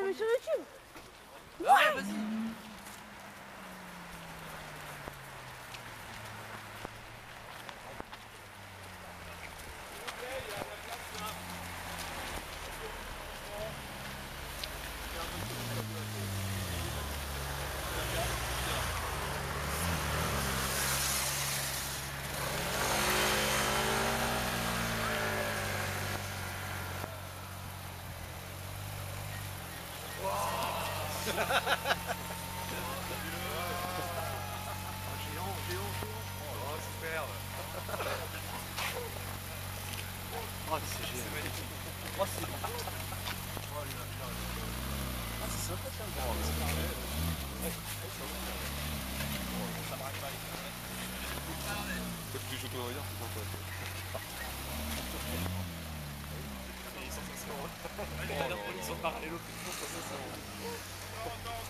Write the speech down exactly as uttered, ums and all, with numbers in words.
filmer sur YouTube. Ouais, vas-y. Géant, géant, géant. Oh, super. Oh, c'est génial. C'est magnifique. Oh, c'est bon. Oh, là, là, là. Ah, c'est sympa, tiens. Oh, c'est parfait. Ouais, ça me racle pas. Peut-être que je peux regarder, c'est pourquoi. C'est sensation. Il a l'air de parler l'autre, c'est sensation.